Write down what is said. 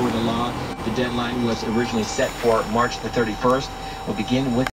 restore the law. The deadline was originally set for March the 31st. We'll begin with